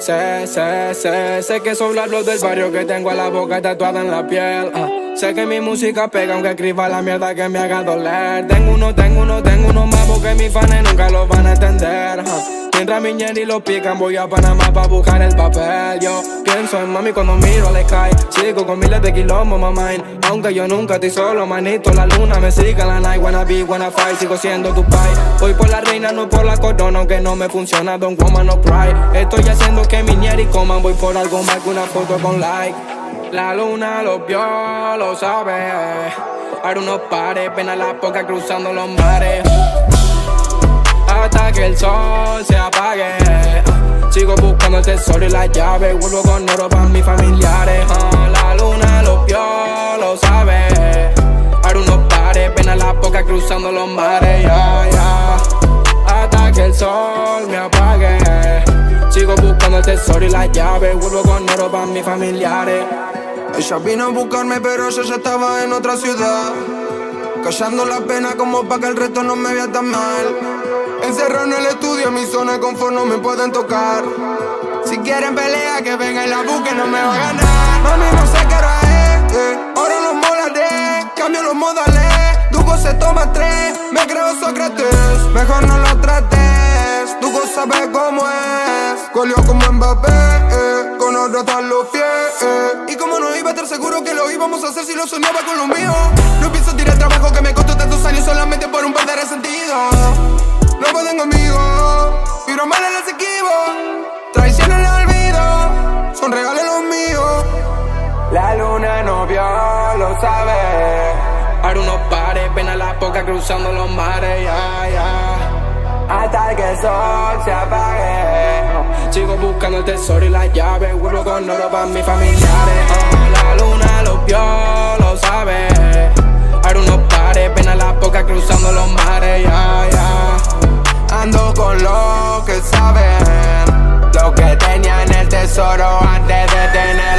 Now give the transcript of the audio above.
Sé que soy la del barrio, que tengo la boca tatuada en la piel. Sé que mi música pega aunque escriba la mierda que me haga doler. Tengo uno más porque mis fans nunca lo van a entender. Mientras mi ñeri lo pican, voy a Panamá pa' buscar el papel. Yo pienso en mami cuando miro al sky. Sigo con miles de kilómetros, mamá. Aunque yo nunca estoy solo, manito. La luna me sigue a la night. Wanna be, wanna fight. Sigo siendo tu pai. Voy por la reina, no por la corona. Aunque no me funciona, don't woman, no cry. Estoy haciendo que mi ñeri coman. Voy por algo más que una foto con like. La luna lo vio, lo sabe. Ahora unos pares, ven a la poca cruzando los mares. Hasta que el sol se apague. Sigo buscando el tesoro y la llave. Vuelvo con oro para mis familiares. La luna lo vio, lo sabe. Ahora unos pares, ven a la poca cruzando los mares. Hasta que el sol me apague. Sigo buscando el tesoro y la llave. Vuelvo con oro para mis familiares. Ella vino a buscarme pero yo ya estaba en otra ciudad, callando la pena como pa' que el resto no me vea tan mal. Encerrado en el estudio, en mi zona de confort no me pueden tocar. Si quieren pelea, que venga y la busquen, no me va a ganar. Mami, no sé qué hora es, ahora los molaré. Cambio los modales, Dugo se toma 3. Me creo Sócrates, mejor no lo trates. Dugo sabe cómo es, goleó como Mbappé, con oro están los pies. Y como no iba a estar seguro que lo íbamos a hacer si lo soñaba con lo mío. No pienso tirar trabajo que me costó tantos años solamente por un par de resentidos. No pueden conmigo, vibro mal en el esquivo. Traición en el olvido, son regalos los míos. La luna no vio, lo sabe. Ahora unos pares, ven a la poca cruzando los mares. Hasta que el sol se apague. Sigo buscando el tesoro y la llave. Vuelvo con oro para mis familiares. La luna lo vio, lo sabe. Ahora unos pares, ven a la poca cruzando los mares. Ando con los que saben lo que tenían el tesoro antes de tener.